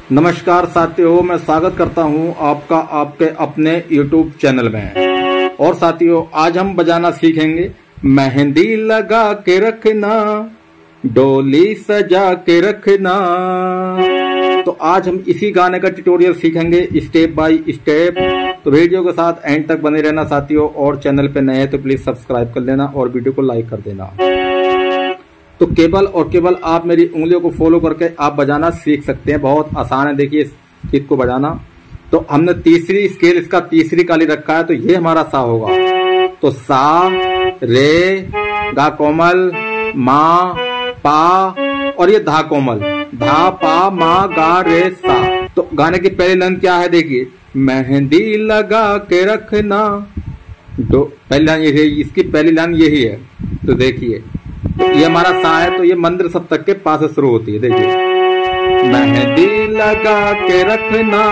नमस्कार साथियों, मैं स्वागत करता हूं आपका आपके अपने YouTube चैनल में। और साथियों, आज हम बजाना सीखेंगे मेहंदी लगा के रखना, डोली सजा के रखना। तो आज हम इसी गाने का ट्यूटोरियल सीखेंगे स्टेप बाय स्टेप। तो वीडियो के साथ एंड तक बने रहना साथियों। और चैनल पे नए हैं तो प्लीज सब्सक्राइब कर लेना और वीडियो को लाइक कर देना। तो केवल और केवल आप मेरी उंगलियों को फॉलो करके आप बजाना सीख सकते हैं। बहुत आसान है, देखिए इस गीत को बजाना। तो हमने तीसरी स्केल इसका तीसरी काली रखा है, तो ये हमारा सा होगा। तो सा, रे, गा कोमल, मा, पा और ये धा कोमल, धा, पा, मा, गा, रे, सा। तो गाने की पहली लाइन क्या है, देखिए मेहंदी लगा के रखना। पहली लाइन ये, इसकी पहली लाइन यही है। तो देखिए ये हमारा सा है, तो ये मंत्र सप्तक के पास से शुरू होती है। देखिए मेहंदी लगा के रखना,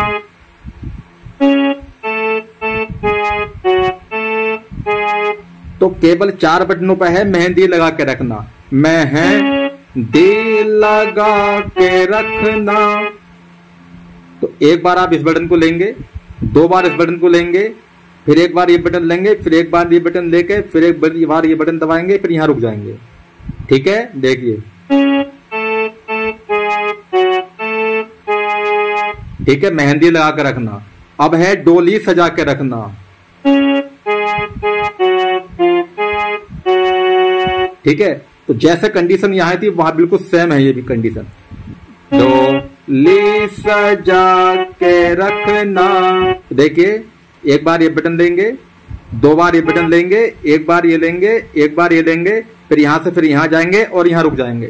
तो केवल 4 बटनों पे है मेहंदी लगा के रखना। मेहंदी लगा के रखना। तो एक बार आप इस बटन को लेंगे, 2 बार इस बटन को लेंगे, फिर एक बार ये बटन लेंगे, फिर एक बार ये बटन लेके फिर एक बार ये बटन दबाएंगे, फिर यहां रुक जाएंगे। ठीक है, देखिए ठीक है। मेहंदी लगा के रखना। अब है डोली सजा के रखना। ठीक है, तो जैसे कंडीशन यहां थी वहां बिल्कुल सेम है ये भी कंडीशन। डोली सजा के रखना। देखिए एक बार ये बटन लेंगे, 2 बार ये बटन लेंगे, एक बार ये लेंगे, एक बार ये लेंगे, फिर यहां से फिर यहां जाएंगे और यहां रुक जाएंगे।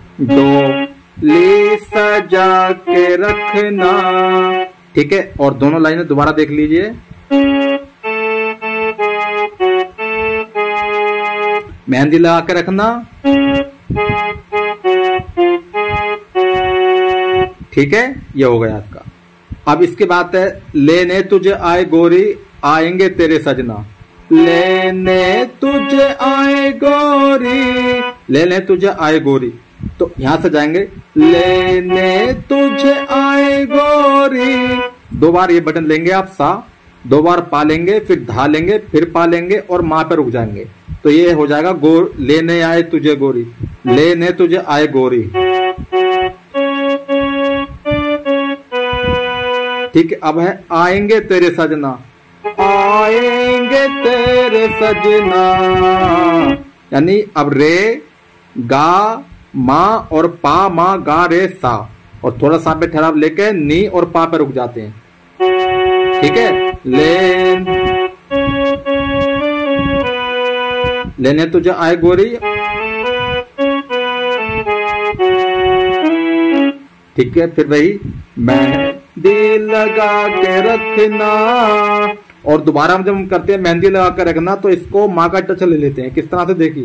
डोली सजा के रखना। ठीक है, और दोनों लाइनें दोबारा देख लीजिए। मेहंदी लगा के रखना। ठीक है, ये हो गया आपका। अब इसके बाद है लेने तुझे आए गोरी, आएंगे तेरे सजना। लेने तुझे आए गोरी, लेने तुझे आए गोरी। तो यहां से जाएंगे लेने तुझे आए गोरी। 2 बार ये बटन लेंगे आप सा, 2 बार पा लेंगे, फिर धा लेंगे, फिर पा लेंगे और मां पे रुक जाएंगे। तो ये हो जाएगा लेने आए तुझे गोरी, लेने तुझे आए गोरी। ठीक है, अब है आएंगे तेरे सजना, आएंगे तेरे सजना। यानी अब रे, गा, मा और पा, मा, गा, रे, सा। और थोड़ा सा पे ठहराव लेके नी और पा पे रुक जाते हैं। ठीक है, लेने तुझे आए गोरी। ठीक है, फिर वही मेहंदी लगा के रखना। और दोबारा जब हम करते हैं मेहंदी लगा कर रखना, तो इसको माँ का टच ले लेते हैं। किस तरह से, देखिए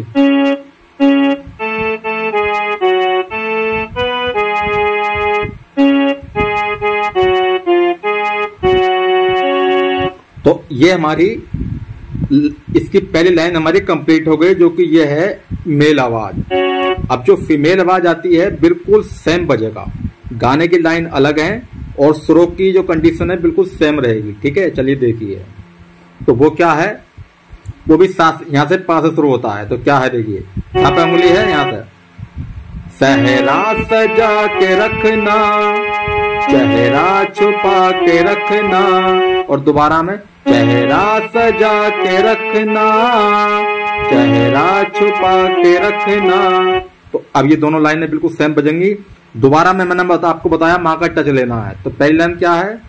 तो ये हमारी इसकी पहली लाइन हमारी कंप्लीट हो गई, जो कि ये है मेल आवाज। अब जो फीमेल आवाज आती है बिल्कुल सेम बजेगा। गाने की लाइन अलग है और सुरों की जो कंडीशन है बिल्कुल सेम रहेगी। ठीक है, चलिए देखिए। तो वो क्या है, वो भी सांस यहां से पा से शुरू होता है। तो क्या है, देखिए यहाँ पे उंगली है, यहां से सहरा सजा के रखना, चेहरा छुपा के रखना। और दोबारा में चेहरा सजा के रखना, चेहरा छुपा के रखना। तो अब ये दोनों लाइनें बिल्कुल सेम बजेंगी। दोबारा में मैंने आपको बताया माँ का टच लेना है। तो पहली लाइन क्या है,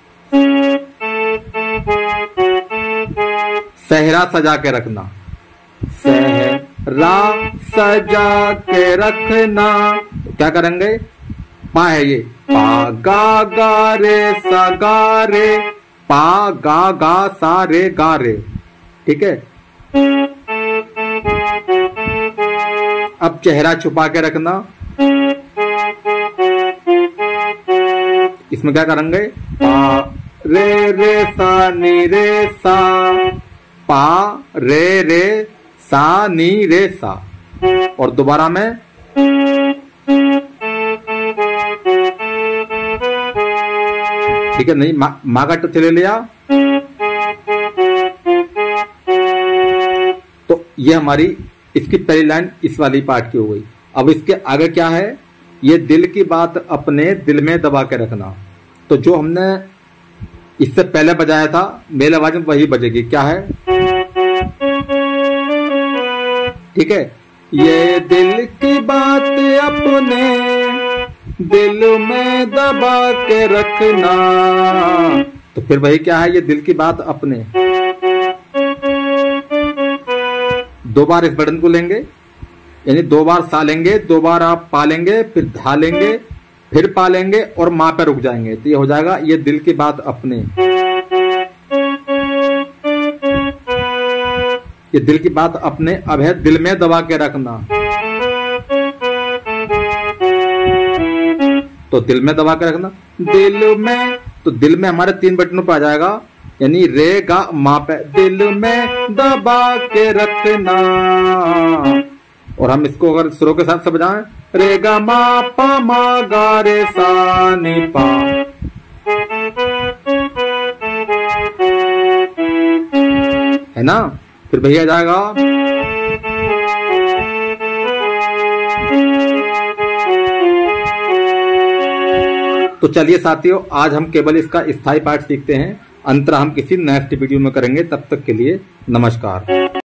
सहरा सजा के रखना, सहरा सजा के रखना। तो क्या करेंगे, पा है ये, पा गा गा रे सा गा रे, पा गा गा सा रे गा रे। ठीक है, अब चेहरा छुपा के रखना। इसमें क्या करेंगे, पा रे रे सा नी रे सा, पा रे रे सा नी रे सा। और दोबारा में ठीक है, नहीं मा का टच ले लिया तो ये हमारी इसकी पहली लाइन इस वाली पार्ट की हो गई। अब इसके आगे क्या है, ये दिल की बात अपने दिल में दबा के रखना। तो जो हमने इससे पहले बजाया था मेल आवाज में वही बजेगी। क्या है, ठीक है, ये दिल की बात अपने दिल में दबा के रखना। तो फिर वही क्या है, ये दिल की बात अपने। दो बार इस बटन को लेंगे, यानी दो बार सा लेंगे, दो बार आप पा लेंगे, फिर धा लेंगे, फिर पा लेंगे और माँ पे रुक जाएंगे। तो ये हो जाएगा ये दिल की बात अपने। ये दिल की बात अपने अब है दिल में दबा के रखना। तो दिल में दबा के रखना, दिल में, तो दिल में हमारे 3 बटनों पे आ जाएगा, यानी रे गा मा पे, दिल में दबा के रखना। और हम इसको अगर सुरों के साथ बजाएं, रे गा मा पा मा गा रे सा नी पा, है ना, फिर भैया जाएगा तो चलिए साथियों, आज हम केवल इसका स्थायी पार्ट सीखते हैं। अंतरा हम किसी नेक्स्ट वीडियो में करेंगे। तब तक के लिए नमस्कार।